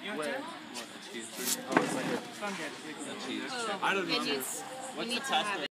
You want that? Oh, it's like a cheese. I don't know. What's the password?